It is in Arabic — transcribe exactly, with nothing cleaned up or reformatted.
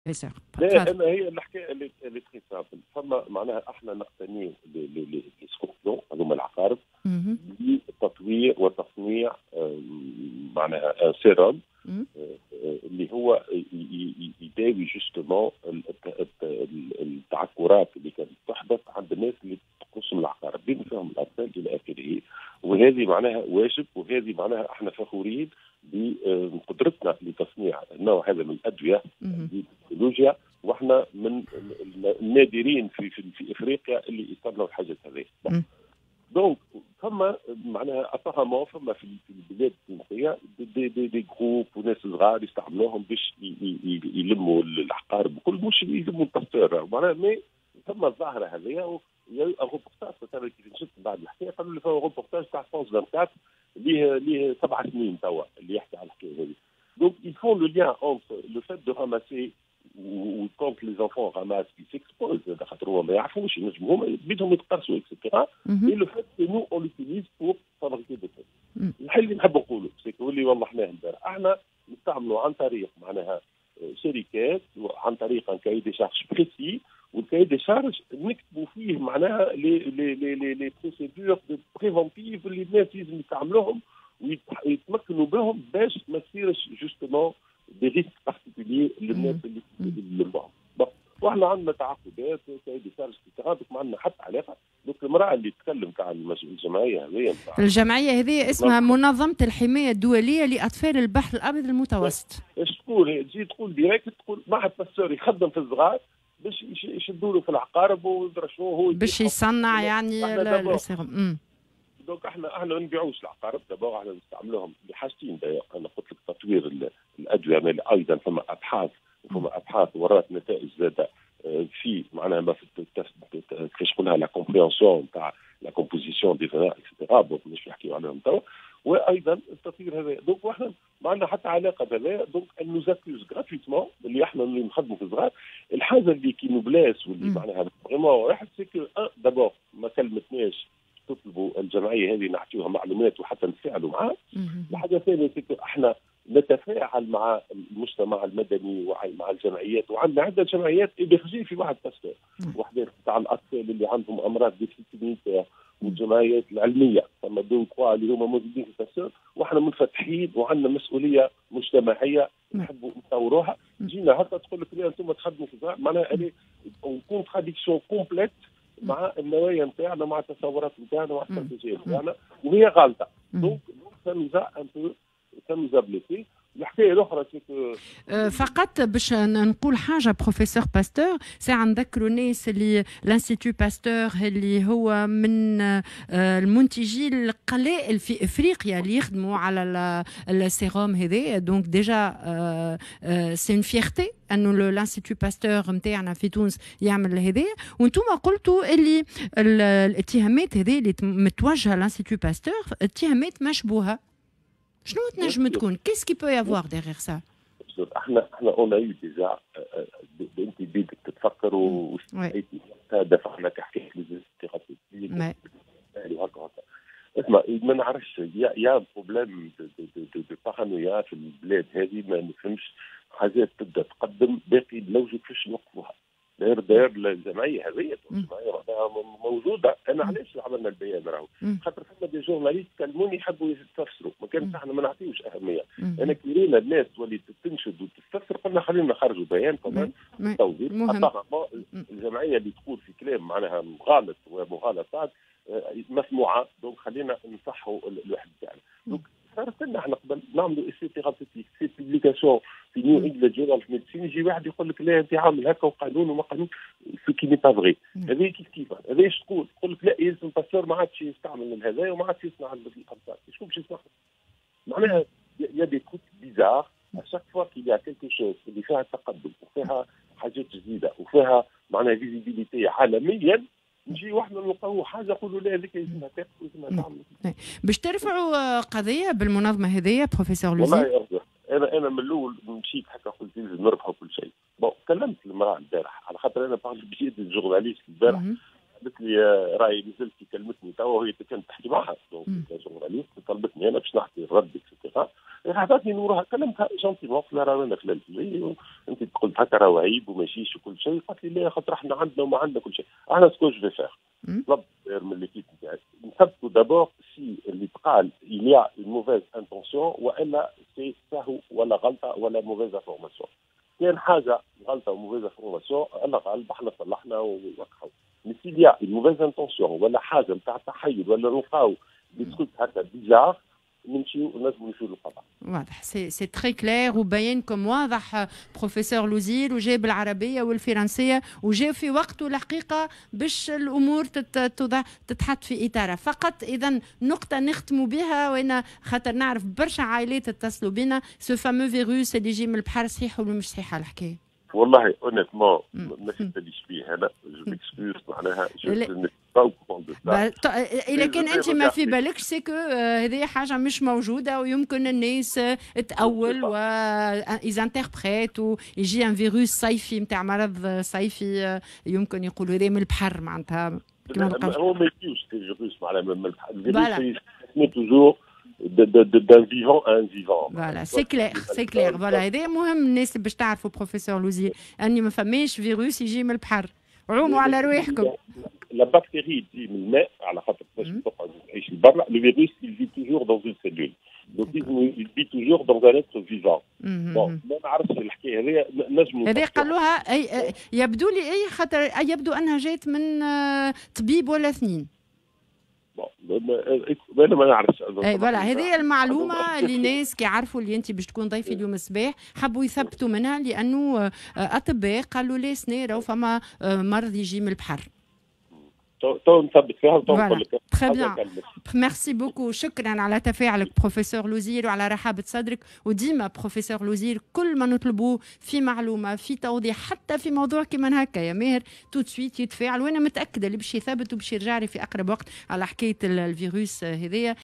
لا انا هي الحكايه اللي اللي تخي سامبل، فما معناها احنا نقتنيو لي سكوربيون هذوما العقارب لتطوير وتصنيع معناها سيروم اللي هو يداوي جوستومون التعكرات اللي كانت تحدث عند الناس اللي تقسم العقارب بما فيهم الاطفال الى اخره. وهذه معناها واجب، وهذه معناها احنا فخورين بقدرتنا لتصنيع النوع هذا من الادويه بالتكنولوجيا، واحنا من النادرين في في, في افريقيا اللي يصنعوا الحاجات هذه. دونك فما معناها ابارامون فما في البلاد التونسيه دي, دي, دي جروب وناس صغار يستعملوهم باش يلموا العقارب وكل مش يلموا التصوير معناها. مي ثم الظاهره هذه روبورتاج مثلا كيف نشوف بعد الحكايه قالوا لي فما روبورتاج تاع فرانس أربعة وعشرين ليه ليه سبع سنين توا اللي يحكي على الحكايه هذه. دونك il faut le lien entre le fait de ramasser ou quand les enfants ramassent ils s'exposent خاطر هما ما يعرفوش ينجموا هما بدهم يتقرصوا اكسترا et le fait que nous on l'utilise pour fabriquer des choses. الحل اللي نحب نقوله سيكو اللي وضحناه البارح احنا نستعملوا عن طريق معناها شركات وعن طريق ان كاي دي شارج بريسي، والكاي دي شارج نكتبوا فيه معناها لي لي لي لي لي بروسيدور بريفونتيف اللي الناس لازم يستعملوهم ويتمكنوا بهم باش ما تصيرش جوستومون دي ريسك بارتيكولي للناس اللي يلموهم. واحنا عندنا تعاقدات كاي دي شارج كيتغادق ما عندنا حتى علاقه. دونك المراه اللي تتكلم تاع الجمعيه هذه الجمعيه هذه اسمها منظمه الحمايه الدوليه لاطفال البحر الابيض المتوسط. ايش تقول؟ تجي تقول ديريكت تقول ما حد باسور يخدم في الصغار باش يشدوا له في العقارب ويدرسوه هو باش يصنع يعني السيروم. دونك احنا احنا ما نبيعوش العقارب دابا، احنا نستعملوهم لحاجتين. انا قلت لك تطوير الادويه ايضا فما ابحاث وفما ابحاث ورات نتائج زاده في معناها ما في كيفاش نقولها لا كومبريونسيون تاع لا كومبوزيسيون دي فينا اكسترا بون مش نحكيو عليهم توا. وايضا التطوير هذا دونك احنا ما عندنا حتى علاقه بهذا. دونك نوزاكيوز غراتويتمون اللي احنا اللي نخدموا في الصغار. الحاجه اللي كي نبلاس واللي معناها فريمون واحد سيكو دابور ما كلمتناش تطلبوا الجمعيه هذه نعطيوها معلومات وحتى نتفاعلوا معها. الحاجه الثانيه سيكو احنا نتفاعل مع المجتمع المدني ومع الجمعيات، وعندنا عده جمعيات إبرجي في واحد باستور وحدات تاع الاطفال اللي عندهم امراض ديفيسيت والجمعيات العلميه فما دو كوا اللي هما موجودين في الباستور، واحنا منفتحين وعندنا مسؤوليه مجتمعيه نحبوا نطوروها. جينا هكا تقول لك لا انتم تخدموا في معناها الي كونتراديكسيون كومبليت مع النوايا نتاعنا مع التصورات نتاعنا مع الاستراتيجيه نتاعنا وهي غلطه. دونك سامزا ان بو سامزا بليسي. الحكايه الاخرى فقط باش نقول حاجه بروفيسور باستور ساعه نذكروا الناس اللي لانستيتو باستور اللي هو من المنتجي القلائل في افريقيا اللي يخدموا على السيروم هذا. دونك ديجا سي اون فيرتي انه لانستيتو باستور نتاعنا في تونس يعمل هذا. وانتم قلتوا اللي الاتهامات هذه اللي متوجهه لانستيتو باستور اتهامات مشبوهه. شنو تنجم تكون؟ كيس كي بو يافوار ديغيغ سا؟ احنا احنا اون اي ديجا انت بيدك تتفكر واستحيتي دفعنا كحكايه ليزيستيراتيك اسمع ما نعرفش يا بروبليم دو بارانويا في البلاد هذه ما نفهمش. حاجات تبدا تقدم باقي لوجد كيفاش نوقفوها. داير داير الجمعيه هذه الجمعيه موجوده. انا علاش عملنا البيان راهو خاطر فما دي جورناليست كلموني يحبوا يستفسروا ما كانش احنا ما نعطيوش اهميه. انا كي رينا الناس تولي تنشد وتستفسر قلنا خلينا نخرجوا بيان كمان توضيح. الجمعيه اللي تقول في كلام معناها مغالط ومغالطات مسموعه. دونك خلينا نصحوا الواحد تاعنا. دونك صارت لنا احنا قبل نعملوا اسي ثيرابيوتيك سي بوبليكاسيون في نيو انجلاند جورنال في ميديسين يجي واحد يقول لك لا انت عامل هكا وقانون وما قانون سو كي ني با فغي. هذه كيف كيف هذا ايش تقول؟ تقول لك لا يلزم الباسور ما عادش يستعمل هذا وما عادش يصنع القنطار. شكون باش يصنع؟ معناها يا دي تروك بيزار اشاك فوا كي يا كيلكو شوز اللي فيها تقدم وفيها حاجات جديده وفيها معناها فيزيبيليتي عالميا نجي واحنا نلقاو حاجه نقولوا لا هذيك لازمها تاخذ لازمها تعمل. باش ترفعوا قضيه بالمنظمه هذه بروفيسور لوزي؟ والله انا انا من الاول مشيت هكا قلت لازم نربحوا كل شيء. بون كلمت المراه البارح على خاطر انا بعد بجيت الجورناليست البارح قالت لي راهي نزلت كلمتني توا وهي كانت تحكي معها. دونك الجورناليست طلبتني انا باش نحكي الرد اكسترا. عطاتني نورها كلمتها جونتيمون قلت لها راه انا خلال الليل انت قلت هكا راه عيب وما يجيش وكل شيء. قالت لي لا خاطر احنا عندنا وما عندنا كل شيء. انا سكو جو في فير طلبت من ليكيب نتاعي نثبتوا دابور سي اللي تقال il y a une mauvaise intention والا سي سهو ولا غلطه ولا موفيز انفورماسيون. كان حاجه غلطه وموفيز انفورماسيون الله غالب احنا صلحنا ونوقعوا. مي سي il y a une mauvaise intention ولا حاجه نتاع تحيز ولا نلقاو دي تروك هكا بيزار نمشيو نجموا نمشيو للقضاء. واضح سي سي تري كلير وبينكم واضح بروفيسور لوزير وجاي بالعربيه والفرنسيه وجاي في وقته الحقيقه باش الامور تتحط في اطارها. فقط اذا نقطه نختموا بها وانا خاطر نعرف برشا عائلات اتصلوا بنا سو فامو فيروس اللي يجي من البحر صحيح ولا مش صحيح الحكايه؟ والله اونيتمون ما نستديش فيه انا جو ميكسكيوز معناها اذا كان انت ما في بالكش سي كو هذه حاجه مش موجوده ويمكن الناس تاول و ايزانتربريت ويجي ان فيروس صيفي نتاع مرض صيفي يمكن يقولوا هذا من البحر معناتها هو ما يجيوش فيروس معناها من البحر الفيروس توجور d'un vivant à un vivant. Voilà, c'est clair, c'est clair. Voilà, هذا مهم الناس باش تعرفوا بروفيسور لوزير اني ما فماش فيروس يجي من البحر. عوموا على رواحكم. لا بكتيري تجي من الماء على خاطر باش تقعد تعيش برا. لو فيروس il vit toujours dans une cellule. Donc il vit toujours dans un être vivant. Bon, ما نعرفش الحكايه هذه نجموا هذه قالوها اي يبدو لي اي خاطر يبدو انها جات من طبيب ولا اثنين. انا ما نعرفش. اي فوالا هذه المعلومه اللي ناس كيعرفوا اللي انت باش تكون ضيفي اليوم الصباح حبوا يثبتوا منها لانه اطباء قالوا لي سنيره وفما مرض يجي من البحر. تو نثبت فيها وتو نقول لك. تري بيان ميرسي بوكو. شكرا على تفاعلك بروفيسور لوزير وعلى رحابه صدرك. وديما بروفيسور لوزير كل ما نطلبوه في معلومه في توضيح حتى في موضوع كيما هكا يا ماهر تو سويت يتفاعل. وانا متاكده اللي باش يثبت وباش يرجع لي في اقرب وقت على حكايه الفيروس هذايا